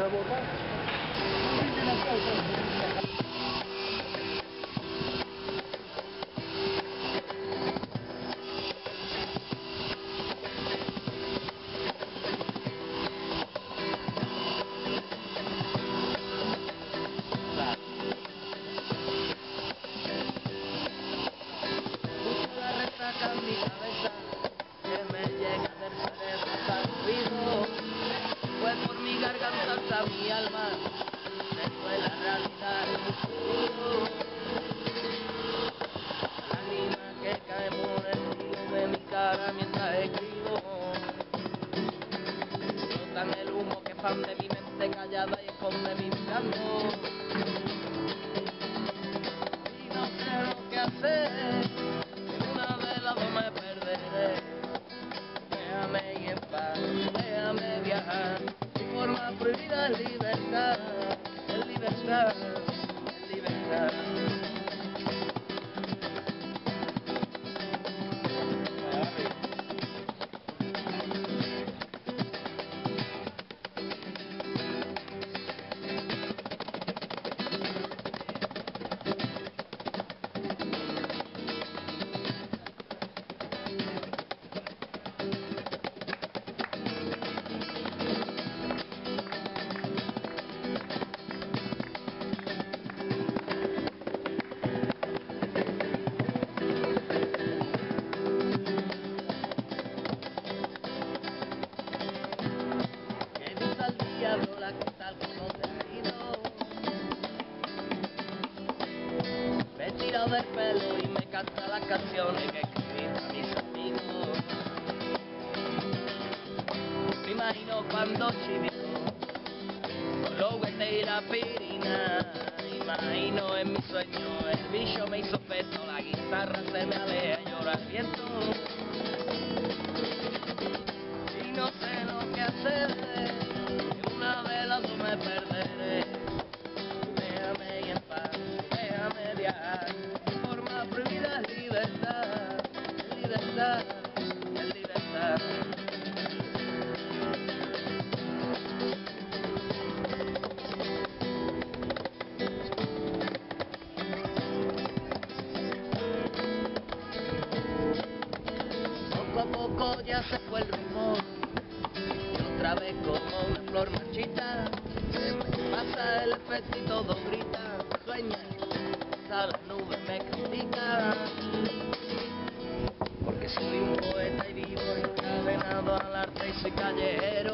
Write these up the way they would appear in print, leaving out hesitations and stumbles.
Mi cabeza que me llega del cerebro tan ruido, pues por mi garganta hasta mi alma se fue la realidad. La lágrima que cae por el hilo de mi cara mientras escribo, flotan el humo que expande mi mente callada y esconde mi canto. Y no sé lo que hacer, me perderé. Déjame ir en paz, déjame viajar. Mi forma prohibida es libertad, es libertad, es libertad. Diablo la que tal como te ha ido. Me tira del pelo y me canta las canciones que escribí a mis amigos. Me imagino cuando chivico con los huetes y la pirina. Imagino en mi sueño el bicho me hizo peto, la guitarra se me aleja y llora el viento. Y no sé lo que hacer, una vez las dos me perderé. Déjame ir en paz, déjame viajar. Mi forma prohibida es libertad, libertad, es libertad. Poco a poco ya se fue el rumor, otra vez como una flor marchita, se me pasa el efecto y todo grita, sueña, hasta las nubes me critican, porque soy un poeta y vivo encadenado al arte y soy callejero.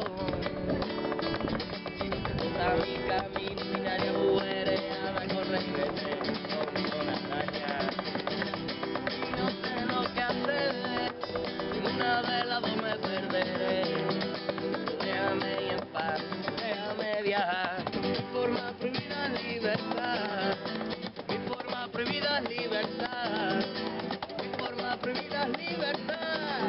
Toda mi camino sin área agujereada, correrme con una araña. No sé lo que hacer, una de las dos me perderé. Déjame ir en paz, déjame viajar. Mi forma prohibida es libertad, mi forma prohibida es libertad, mi forma prohibida es libertad.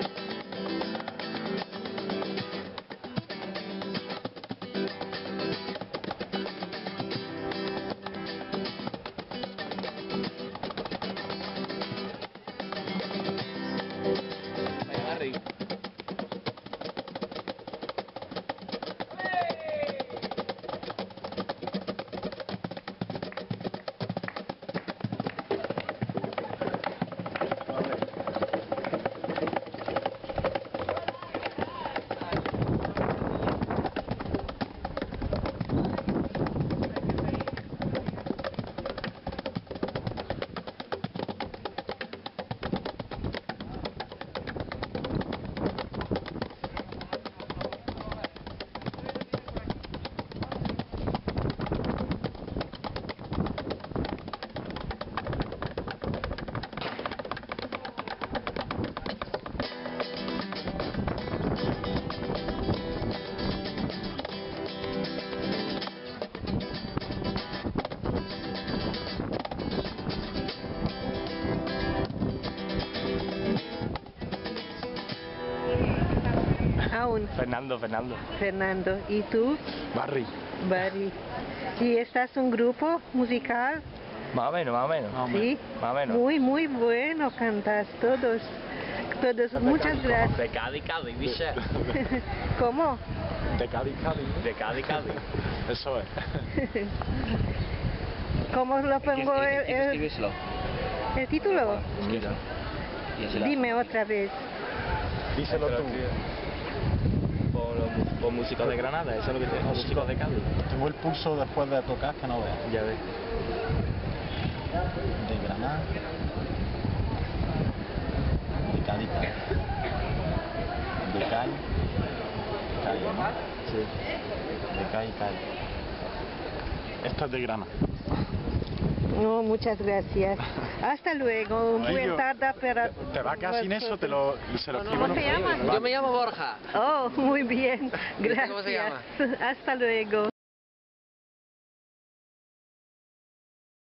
Aún. Fernando. Fernando. ¿Y tú? Barry. Barry. ¿Y estás un grupo musical? Más o menos. Sí. Más o menos. Muy bueno cantas todos. Muchas gracias. De Cádiz, bicha. ¿Cómo? De Cádiz. Eso es. ¿Cómo lo pongo Escríbeselo. el título? Mira. Y así la- Dime otra vez. Díselo tú. Por música de Granada, eso es lo que te música de Cádiz. Tengo el pulso después de tocar que no veas. Ya ves. De Granada. De Cádiz. De Cádiz. Cádiz, ¿no? Sí. De Cádiz, Cádiz. Esto es de Granada. No, muchas gracias. Hasta luego. Ay, Buena yo- tarde para ¿Te va a quedar sin eso? Se lo escribo. ¿Cómo se llama? Yo me llamo Borja. Oh, muy bien. ¿Y usted cómo se Gracias. Hasta luego.